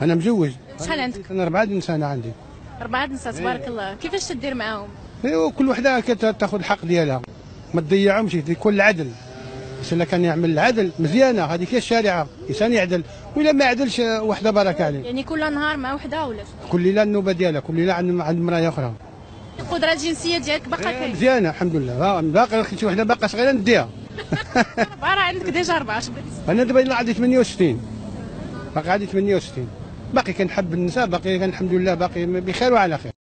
انا مزوج. شحال عندك؟ انا 4 سنة عندي. 4 نساء تبارك الله. كيفاش تدير معاهم؟ ايوا كل وحده كتاخذ الحق ديالها، ما تضيعهمش، يكون العدل. الا كان يعمل العدل مزيانه، هذيك هي الشريعه، الانسان يعدل، وإلا ما يعدلش وحده بارك عليه. يعني كل نهار مع وحده ولا كل ليله النوبه ديالها، كل ليله عند امراه اخرى. القدره الجنسيه ديالك باقا كاينه؟ مزيانه الحمد لله، باقي شي وحده باقا صغيره نديها. راه عندك ديجا 4 اش بغيتي؟ انا دابا عندي 68، باقي عندي 68، باقي كنحب النساء، باقي الحمد لله باقي بخير وعلى خير.